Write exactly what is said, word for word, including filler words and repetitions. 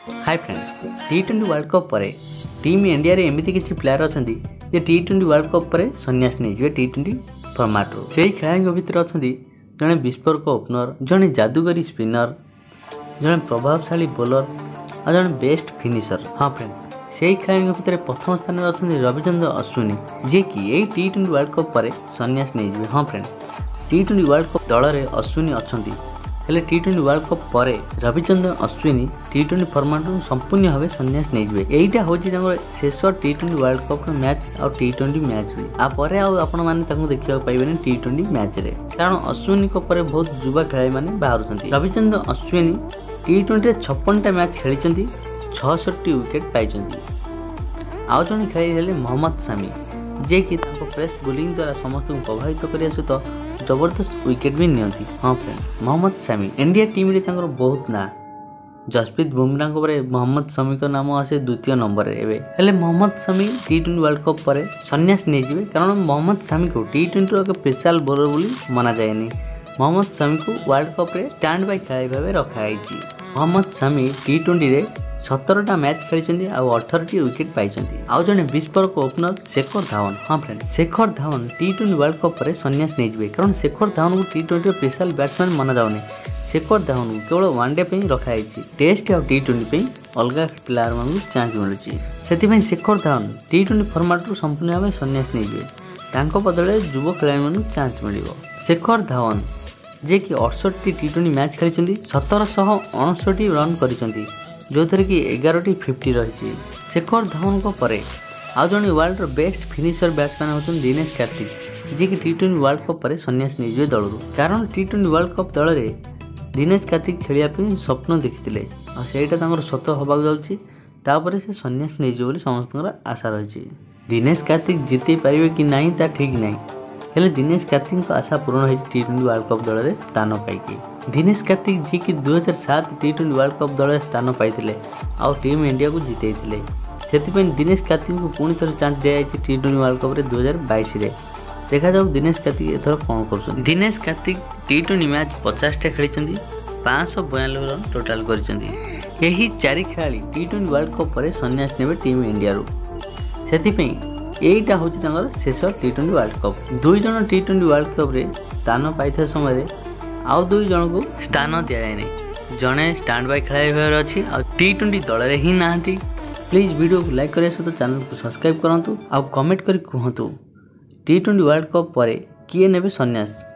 हाय friends, T twenty world cup पर team India रे एमती किसी प्लेयर अच्छा जे टी ट्वेंटी वर्ल्ड कप पर सन्यास नहीं टी ट्वेंटी फर्माट रो से खेलाड़ी भितर अच्छा जड़े विस्फोरक ओपनर, जड़े जादूगरी स्पिनर, जड़े प्रभावशाली बोलर और जड़े बेस्ट फिनिशर। हाँ फ्रेंड, से खेलाड़ी भितर प्रथम स्थान में अच्छा रविचंद्रन अश्विनी जी कि यही टी ट्वेंटी वर्ल्ड कप पर सन्यास नहीं। हाँ friend, T twenty world cup दल में अश्विनी अच्छा हेले टी ट्वेंटी वर्ल्ड कप पर Ravichandran Ashwin T twenty format संपूर्ण भाव सन्यास नहीं। यहीटा हूँ शेष T twenty world cup match और टी ट्वेंटी मैच भी आपर आपण मैंने देखा पाइबे टी ट्वेंटी मैच रे, कारण अश्विनी पर बहुत युवा खेलाड़ी मैंने बाहर। रविचंद्रन अश्विनी टी ट्वेंटी छप्पन मैच खेली छठी विकेट पाई। आउ जड़े खेलाड़ी मोहम्मद शामी जे कि प्रेस बोलिंग द्वारा समस्त को प्रभावित करने सहित जबरदस्त विकेट भी नियंती। हाँ friend, Mohammed Shami India team रे बहुत ना, जसप्रीत बुमराह पर मोहम्मद शामी का नाम आसे द्वितीय नंबर रे। हेले Mohammed Shami T twenty world cup पर सन्यास नहीं जाए, कारण मोहम्मद शामी को टी ट्वेंटी एक स्पेशल बोलर बोली मना जाएनी। मोहम्मद शामी को वर्ल्ड कप रे स्टैंड बाय खेलाड़ी भाव रखाई। मोहम्मद शामी टी ट्वेंटी रे सतरटा मैच खेली और अठारह टी विकेट पाई। आउ जड़े विस्फोरक ओपनर शेखर धवन। हाँ friend, Shikhar Dhawan T twenty world cup पर सन्यास नहीं जाए, कारण शेखर धवन को टी ट्वेंटी स्पेशल बैट्समैन मना जाऊनी। शेखर धवन को केवल वनडे रखाई, टेस्ट और टी ट्वेंटी अलग प्लेयर मान चांस मिलूँ। से Shikhar Dhawan T twenty format रू संपूर्ण भाव सन्यास नहीं जाए, बदल युव खेलाड़ी मान चांस मिल। शेखर धवन जे कि अड़सठ टी ट्वेंटी मैच खेली सतरशह अणसठ रन कर, जो थी कि एगार टी फिफ्टी रही। शेखर धवन को परे आउ जड़े वर्ल्ड बेस्ट फिनिशर बैट्समैन होते दिनेश कार्तिक जी कि टी ट्वेंटी वर्ल्ड कप पर सन्यास नहीं जाए दल, कारण टी ट्वेंटी वर्ल्ड कप दल में दिनेश कार्तिक खेलिया स्वप्न देखते और सत होगा जाऊँगी से सन्यास नहीं जाए समस्त आशा रही। दिनेश कार्तिक जीते पारे कि नहीं ता ठीक नहीं, हेले दिनेश कार्तिक आशा पूर्ण हो टी ट्वेंटी वर्ल्ड कप दल में स्थान पाई। दिनेश कार्तिक जी कि दुई हजार सात टी ट्वेंटी वर्ल्ड कप दल में स्थान पाई और टीम इंडिया को जीते से दिनेश कार्तिक को पुणी थोड़ा चांस दिया टी ट्वेंटी वर्ल्ड कप दुई हजार बैश देखा जाऊ दिनेश कार्तिक एथर कौन कर। Dinesh Karthik T twenty match पचासटा खेली पाँच बयानबे रन टोटाल कर। चारि खेलाड़ी टी ट्वेंटी वर्ल्ड कप पर सन्यास ने टीम इंडिया रू, यहीटा हूँ शेष टी ट्वेंटी वर्ल्ड कप। दुई जन टी ट्वेंटी वर्ल्ड कप रे स्थान पाई समय आउ दुई जन को स्थान दि जाए नहीं, जड़े स्टैंड बाय खेलाड़ी भाव अच्छी आ टी ट्वेंटी दल में ही ना। प्लीज वीडियो को लाइक करने सहित चैनल को सब्सक्राइब करूँ, आउ कमेंट कर कहतु टी ट्वेंटी वर्ल्ड कप पर किए ने सन्यास।